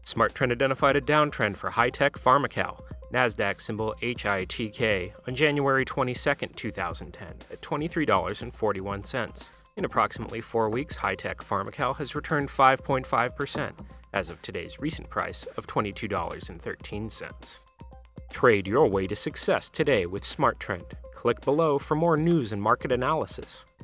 SmarTrend identified a downtrend for Hi-Tech Pharmacal, NASDAQ symbol HITK, on January 22, 2010, at $23.41. In approximately 4 weeks, Hi-Tech Pharmacal has returned 5.5%, as of today's recent price of $22.13. Trade your way to success today with SmarTrend. Click below for more news and market analysis.